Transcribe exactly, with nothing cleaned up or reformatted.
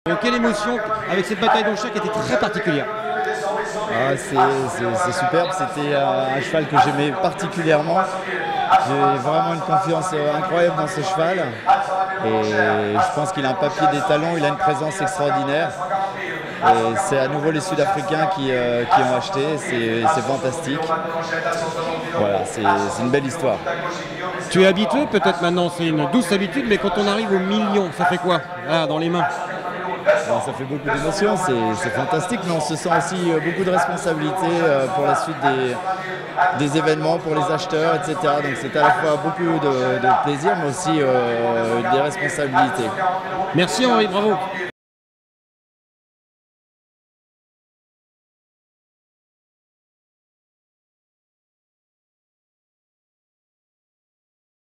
Donc, quelle émotion avec cette bataille d'enchères qui était très particulière. Ah, c'est superbe, c'était un cheval que j'aimais particulièrement. J'ai vraiment une confiance incroyable dans ce cheval et je pense qu'il a un papier des talons, il a une présence extraordinaire. Et c'est à nouveau les Sud-Africains qui, euh, qui ont acheté, c'est fantastique. Voilà, c'est une belle histoire. Tu es habitué, peut-être maintenant c'est une douce habitude, mais quand on arrive au million, ça fait quoi là, dans les mains? Alors, ça fait beaucoup d'émotions, c'est fantastique, mais on se sent aussi beaucoup de responsabilités pour la suite des, des événements, pour les acheteurs, et cetera. Donc c'est à la fois beaucoup de, de plaisir, mais aussi euh, des responsabilités. Merci Henri, bravo.